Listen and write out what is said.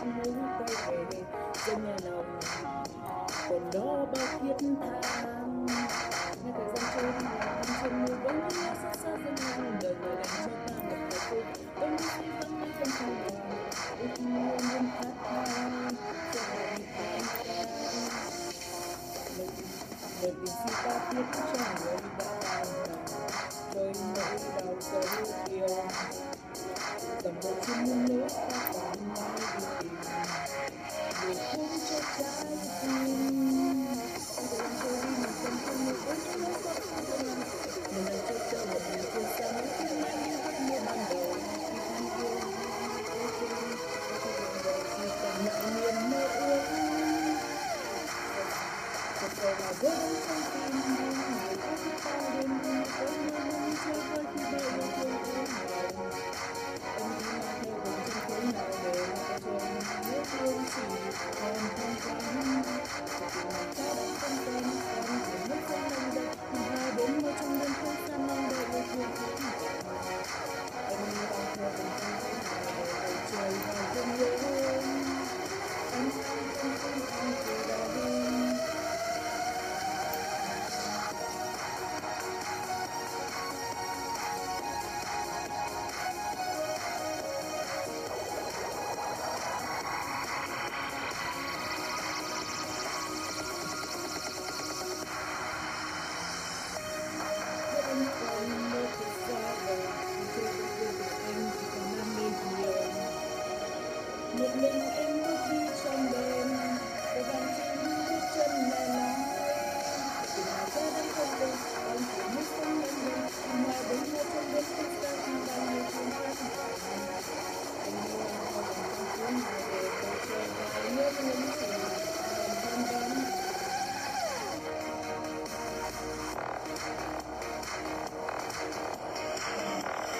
anh mới quay về bên nhà lòng còn đó bao thiết tha. Nghe thời gian trôi đi là anh trên môi vẫn nhớ xa xa dân ngang đời người dành cho ta một hạnh phúc vẫn như suy vẫn như không trong lòng ước mơ luôn khát khao cho ngày anh lời tình si ta viết cho người đã tan đôi nỗi đau dấu yêu dòng đời trên những lối ta còn nhau đi tìm để không cho trái tim đừng trôi đi mình không không một với những lối xót xa dân lặng mình đang trôi trở một mình trên xa những phim anh như giấc mơ ban đầu khi yêu yêu đời chỉ còn lại niềm mơ ước thật sự là vỡ trong tim người có biết bao đêm đi có mưa mưa chơi vơi khi bao yêu thương ôm lòng anh đi mang theo vùng chân thế nào để lại cho nhớ thương chỉ còn không quanh cho tình mình ta đang tâm tên còn phải mất không nằm đây cùng hai bên mơ trong đêm không xa mong đợi yêu thương ôm lòng anh đi mang theo vùng chân thế nào để lại trời vào thương nhớ anh không từ đây một mình